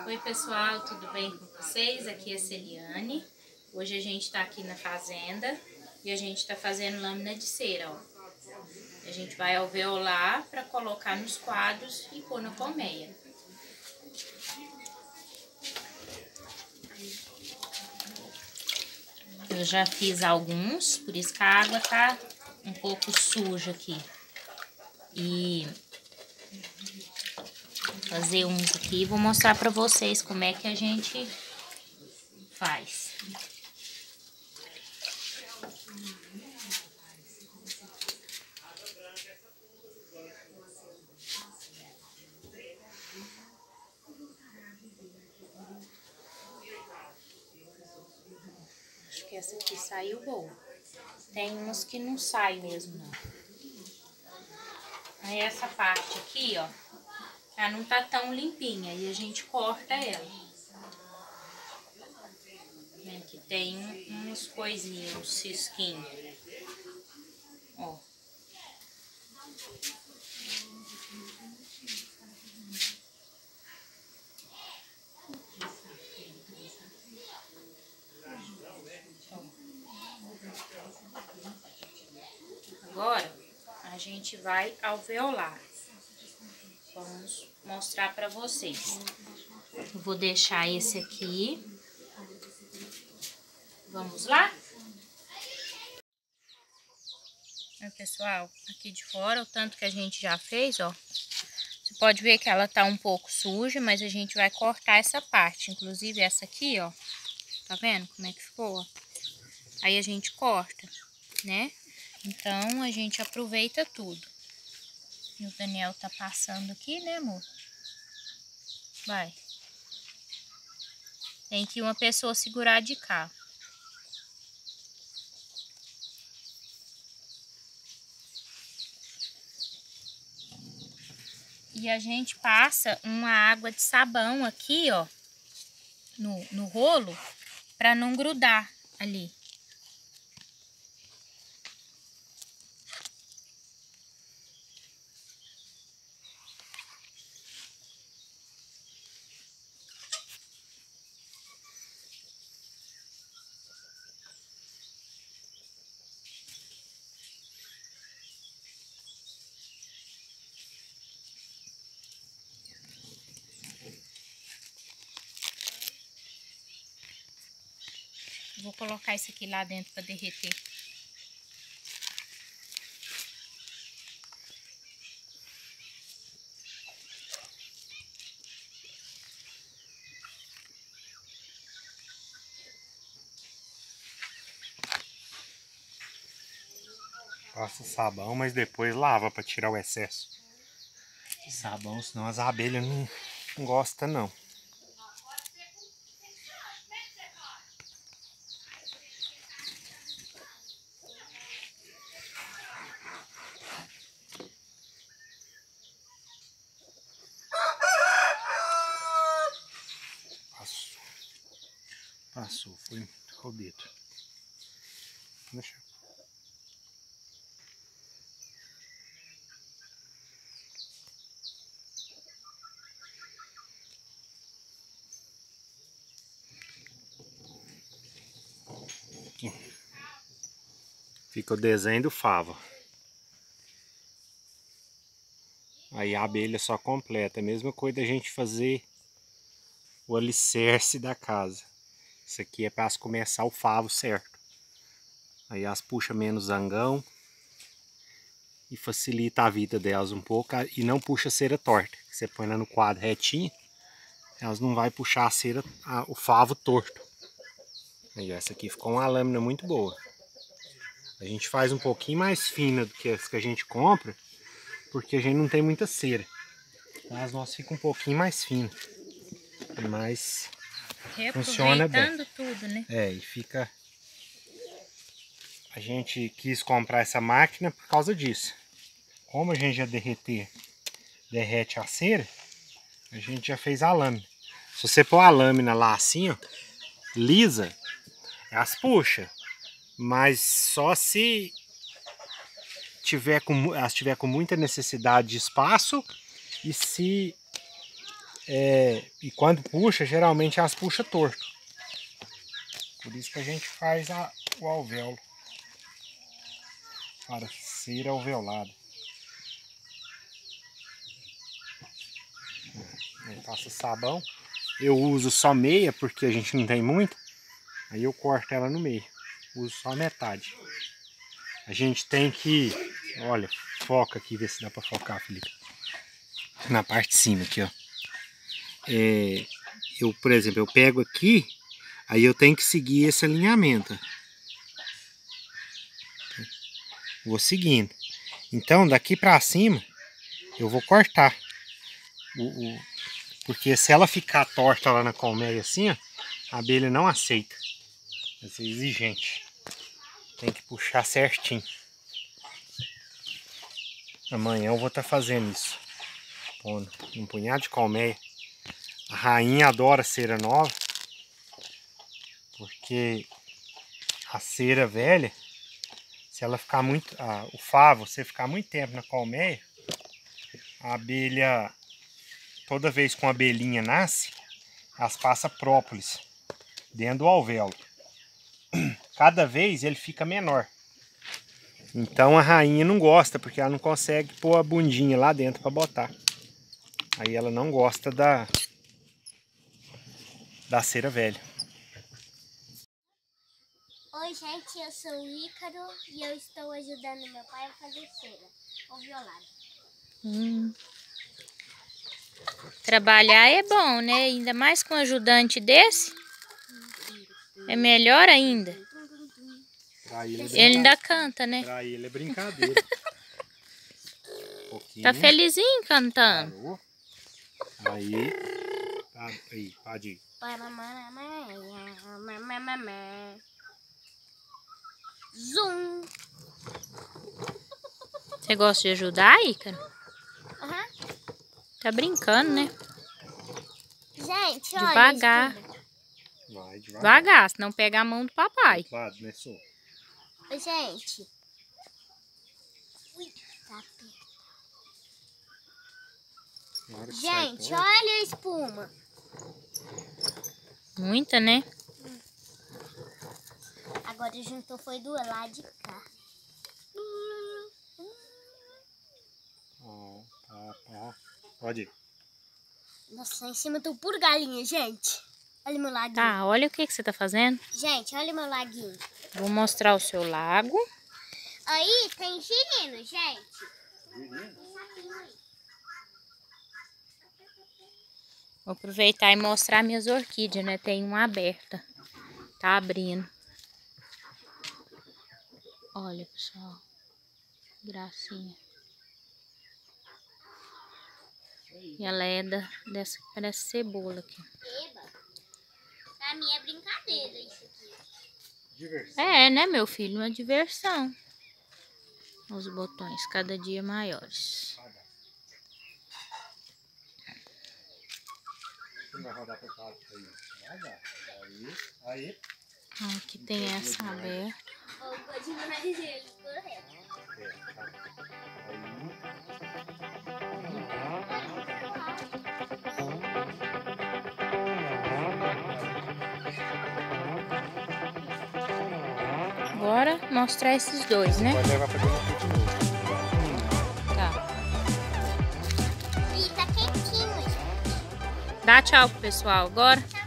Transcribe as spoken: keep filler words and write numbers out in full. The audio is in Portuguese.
Oi pessoal, tudo bem com vocês? Aqui é a Celiane. Hoje a gente tá aqui na fazenda e a gente tá fazendo lâmina de cera, ó. A gente vai alveolar para colocar nos quadros e pôr na colmeia. Eu já fiz alguns, por isso que a água tá um pouco suja aqui. E fazer uns aqui, vou mostrar para vocês como é que a gente faz. Acho que essa aqui saiu boa. Tem umas que não saem mesmo, não. Aí essa parte aqui, ó, ela não tá tão limpinha e a gente corta ela. Aqui tem uns coisinhos, uns cisquinhos. Ó. Agora, a gente vai alveolar. Vamos mostrar pra vocês. Eu vou deixar esse aqui. Vamos lá? Aí, pessoal, aqui de fora, o tanto que a gente já fez, ó. Você pode ver que ela tá um pouco suja, mas a gente vai cortar essa parte. Inclusive essa aqui, ó. Tá vendo como é que ficou, ó? Aí a gente corta, né? Então, a gente aproveita tudo. E o Daniel tá passando aqui, né, amor? Vai. Tem que uma pessoa segurar de cá. E a gente passa uma água de sabão aqui, ó, no, no rolo, pra não grudar ali. Vou colocar isso aqui lá dentro para derreter. Passa sabão, mas depois lava para tirar o excesso de sabão, senão as abelhas não, não gostam não. Passou. Passou, foi o dedo. Deixa eu... Aqui. Fica o desenho do favo. Aí a abelha só completa. A mesma coisa da gente fazer o alicerce da casa. Isso aqui é para elas começar o favo certo. Aí elas puxam menos zangão e facilita a vida delas um pouco. E não puxa a cera torta. Você põe ela no quadro retinho, elas não vai puxar a cera, a, o favo torto. Aí essa aqui ficou uma lâmina muito boa. A gente faz um pouquinho mais fina do que as que a gente compra, porque a gente não tem muita cera. As nossas ficam um pouquinho mais finas. Mas funciona bem. Tudo, né? É, e fica... A gente quis comprar essa máquina por causa disso. Como a gente já derreter, derrete a cera, a gente já fez a lâmina. Se você pôr a lâmina lá assim, ó, lisa, elas puxa. Mas só se tiver com, elas tiver com muita necessidade de espaço e se É, e quando puxa, geralmente elas puxam torto. Por isso que a gente faz a, o alvéolo. Para cera alveolada. Aí passa sabão. Eu uso só meia porque a gente não tem muito. Aí eu corto ela no meio. Uso só metade. A gente tem que... Olha, foca aqui, vê se dá pra focar, Felipe. Na parte de cima aqui, ó. É, eu, por exemplo, eu pego aqui, aí eu tenho que seguir esse alinhamento. Vou seguindo. Então, daqui pra cima, eu vou cortar. O, o, porque se ela ficar torta lá na colmeia assim, ó, a abelha não aceita. Vai ser exigente. Tem que puxar certinho. Amanhã eu vou estar fazendo isso. Pondo um punhado de colmeia. A rainha adora cera nova. Porque a cera velha, se ela ficar muito... Ah, o favo, você ficar muito tempo na colmeia, a abelha, toda vez que uma abelhinha nasce, elas passam própolis dentro do alvéolo. Cada vez ele fica menor. Então a rainha não gosta, porque ela não consegue pôr a bundinha lá dentro para botar. Aí ela não gosta da, da cera velha. Oi gente, eu sou o Ícaro e eu estou ajudando meu pai a fazer cera alveolada. Hum. Trabalhar é bom, né? Ainda mais com um ajudante desse. É melhor ainda. Ele, ele ainda canta, né? Pra ele é brincadeira. Um tá felizinho cantando. Parou. Aí. Tá, aí, pode ir. Zoom. Você gosta de ajudar, Ícaro? Uhum. Tá brincando, né? Gente, devagar. Olha, Vai, devagar. Devagar, senão pega a mão do papai. Lado, né, só? gente. Ui, tá perto. Gente, olha a espuma. Muita, né? Agora juntou foi do lado de cá. Ó, tá, tá. Pode ir. Nossa, em cima tô puro galinha, gente. Olha meu laguinho. Tá, olha o que, que você tá fazendo. Gente, olha meu laguinho. Vou mostrar o seu lago. Aí tem girino, gente. Girino? Vou aproveitar e mostrar minhas orquídeas, né? Tem uma aberta. Tá abrindo. Olha, pessoal. Gracinha. E ela é da, dessa que parece cebola aqui. Eba. Pra mim é brincadeira isso aqui. Diversão. É, né, meu filho? Uma diversão. Os botões cada dia maiores. Vai rodar pro lado aí. Vai dar. Aí, aí. Aqui tem essa aberta. Vou demais ele, correto. É, tá. Aí. Agora mostrar esses dois, né? Pode levar pra dentro de novo. Tá. E tá quentinho, gente. Dá tchau pro pessoal agora. Tchau.